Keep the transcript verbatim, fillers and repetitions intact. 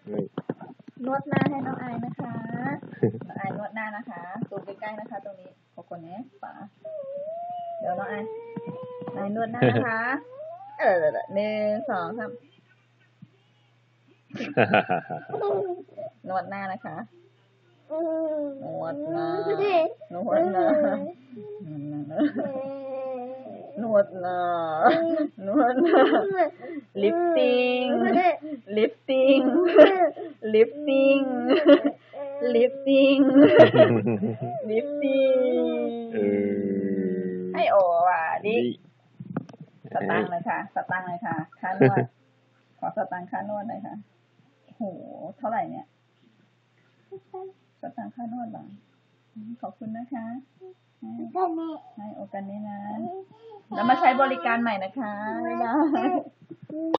นวดหน้าให้น้องไอนะคะน้องไอนวดหน้านะคะซูมใกล้ๆนะคะตรงนี้ขอบคุณนะป๋าเดี๋ยวน้องไอไอนวดหน้านะคะเออหนึ่งสองสามนวดหน้านะคะนวดหน้านวดหน้านวดหน้านวดหน้าลิฟติ้งลิฟติ้งลิฟติ้งลิฟติ้งลิฟติ้งให้โอว่ะดิสตังค์เลยค่ะสตังค์เลยค่ะค่านวดขอสตังค์ค่านวดเลยค่ะโหเท่าไหร่เนี่ยสตังค์ค่านวดหรอขอบคุณนะคะให้โอกันนี้นะแล้วมาใช้บริการใหม่นะคะบ๊ายบาย